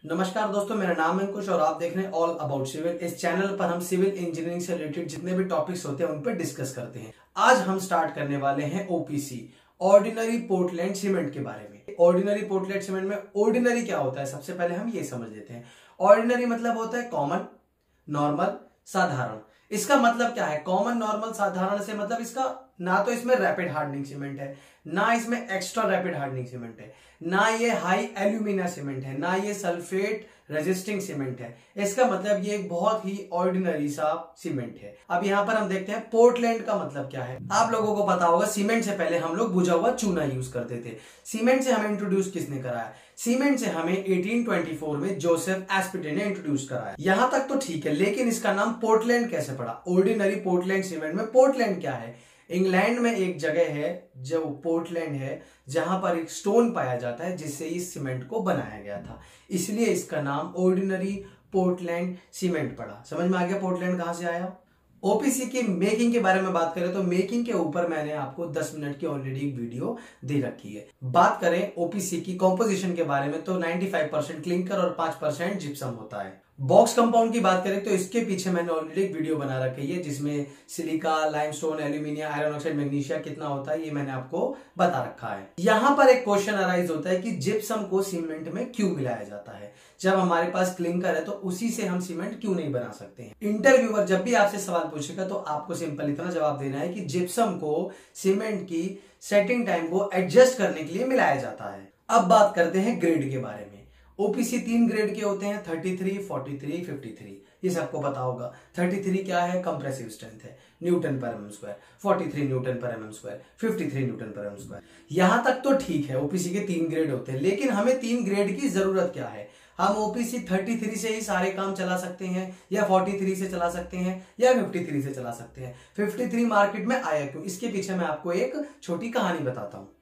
नमस्कार दोस्तों, मेरा नाम है अंकुश और आप देख रहे हैं ऑल अबाउट सिविल। इस चैनल पर हम सिविल इंजीनियरिंग से रिलेटेड जितने भी टॉपिक्स होते हैं उन पर डिस्कस करते हैं। आज हम स्टार्ट करने वाले हैं ओपीसी, ऑर्डिनरी पोर्टलैंड सीमेंट के बारे में। ऑर्डिनरी पोर्टलैंड सीमेंट में ऑर्डिनरी क्या होता है, सबसे पहले हम ये समझ लेते हैं। ऑर्डिनरी मतलब होता है कॉमन, नॉर्मल, साधारण। इसका मतलब क्या है? कॉमन, नॉर्मल, साधारण से मतलब इसका ना तो इसमें रैपिड हार्डनिंग सीमेंट है, ना इसमें एक्स्ट्रा रैपिड हार्डनिंग सीमेंट है, ना ये हाई एल्यूमिना सीमेंट है, ना ये सल्फेट रेजिस्टिंग सीमेंट है। इसका मतलब ये एक बहुत ही ऑर्डिनरी सा सीमेंट है। अब यहां पर हम देखते हैं पोर्टलैंड का मतलब क्या है। आप लोगों को पता होगा सीमेंट से पहले हम लोग बुझा हुआ चूना यूज करते थे। सीमेंट से हमें इंट्रोड्यूस किसने कराया? सीमेंट से हमें 1824 में जोसेफ एस्पिडे ने इंट्रोड्यूस कराया। यहां तक तो ठीक है, लेकिन इसका नाम पोर्टलैंड कैसे पड़ा? ऑर्डिनरी पोर्टलैंड सीमेंट में पोर्टलैंड क्या है? इंग्लैंड में एक जगह है जो पोर्टलैंड है, जहां पर एक स्टोन पाया जाता है जिससे इस सीमेंट को बनाया गया था, इसलिए इसका नाम ऑर्डिनरी पोर्टलैंड सीमेंट पड़ा। समझ में आ गया पोर्टलैंड कहां से आया? ओपीसी की मेकिंग के बारे में बात करें तो मेकिंग के ऊपर मैंने आपको 10 मिनट की ऑलरेडी एक वीडियो दे रखी है। बात करें ओपीसी की कॉम्पोजिशन के बारे में तो 95% क्लिंकर और 5% जिप्सम होता है। बॉक्स कंपाउंड की बात करें तो इसके पीछे मैंने ऑलरेडी एक वीडियो बना रखी है जिसमें silica, limestone, aluminium, iron oxide, magnesia कितना होता है ये मैंने आपको बता रखा है। यहां पर एक क्वेश्चन अराइज होता है कि जिप्सम को सीमेंट में क्यों मिलाया जाता है? जब हमारे पास क्लिंकर है तो उसी से हम सीमेंट क्यों नहीं बना सकते हैं? इंटरव्यूअर जब भी आपसे सवाल पूछेगा तो आपको सिंपल इतना जवाब देना है कि जिप्सम को सीमेंट की सेटिंग टाइम को एडजस्ट करने के लिए मिलाया जाता है। अब बात करते हैं ग्रेड के बारे में। ओपीसी 3 ग्रेड के होते हैं, 33, 43, 53। ये सबको पता होगा। 33 क्या है? कंप्रेसिव स्ट्रेंथ है, न्यूटन पर एमएम स्क्वायर। 43 न्यूटन पर एमएम स्क्वायर, 53 न्यूटन पर एमएम स्क्वायर। यहां तक तो ठीक है, ओपीसी के 3 ग्रेड होते हैं, लेकिन हमें 3 ग्रेड की जरूरत क्या है? हम ओपीसी 33 से ही सारे काम चला सकते हैं, या 43 से चला सकते हैं, या 53 से चला सकते हैं। 53 मार्केट में आया क्यों? इसके पीछे मैं आपको एक छोटी कहानी बताता हूं।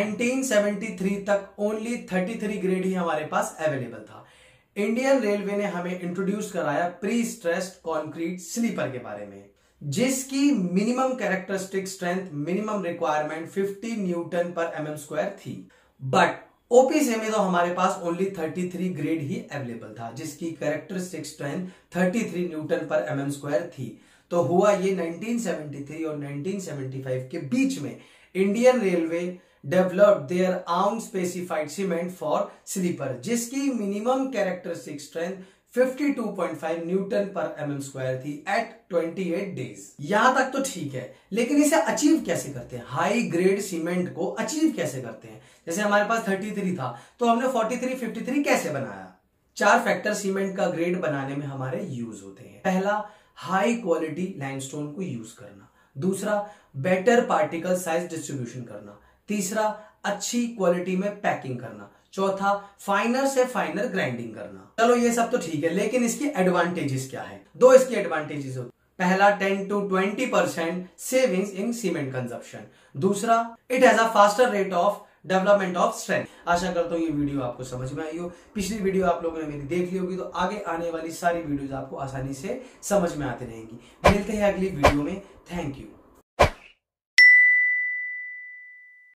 1973 तक ओनली 33 ग्रेड ही हमारे पास अवेलेबल था। इंडियन रेलवे ने हमें इंट्रोड्यूस कराया प्री स्ट्रेस्ड कंक्रीट स्लीपर के बारे में, जिसकी minimum characteristic strength, minimum requirement 50 newton पर एमएम स्क्वायर थी। बट ओपीसी में तो हमारे पास ओनली 33 ग्रेड ही अवेलेबल था, जिसकी कैरेक्टरिस्टिक स्ट्रेंथ 33 न्यूटन पर एमएम स्क्वायर थी। तो हुआ ये 1973 और 1975 के बीच में Indian railway developed their own specified cement for sleeper, जिसकी मिनिमम कैरेक्टरिस्टिक स्ट्रेंथ 52.5 न्यूटन पर एमएम स्क्वायर थी एट 28 डेज। यहां तक तो ठीक है, लेकिन इसे अचीव कैसे करते हैं? हाई ग्रेड सीमेंट को अचीव कैसे करते हैं? जैसे हमारे पास 33 था तो हमने 43, 53 कैसे बनाया? 4 फैक्टर सीमेंट का ग्रेड बनाने में हमारे यूज होते हैं। पहला, हाई क्वालिटी लाइमस्टोन को यूज करना। दूसरा, बेटर पार्टिकल साइज डिस्ट्रीब्यूशन करना। तीसरा, अच्छी क्वालिटी में पैकिंग करना। चौथा, फाइनर से फाइनर ग्राइंडिंग करना। चलो ये सब तो ठीक है, लेकिन इसकी एडवांटेजेस क्या है? 2 इसकी एडवांटेजेस होती है। पहला, 10 to 20% savings in cement consumption. दूसरा, it has a faster rate of development of strength. आशा करता हूं ये वीडियो आपको समझ में आई हो। पिछली वीडियो आप लोगों ने मेरी देख ली होगी, तो आगे आने वाली सारी वीडियोस आपको आसानी से समझ में आती रहेंगी। मिलते हैं अगली वीडियो में। Thank you.